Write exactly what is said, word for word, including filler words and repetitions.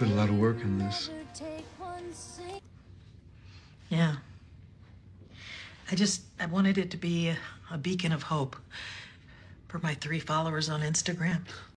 put a lot of work in this. Yeah. I just, I wanted it to be a, a beacon of hope for my three followers on Instagram.